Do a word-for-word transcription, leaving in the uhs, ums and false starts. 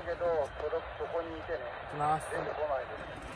けど、そこにいてね。 行きます。 出てこないです。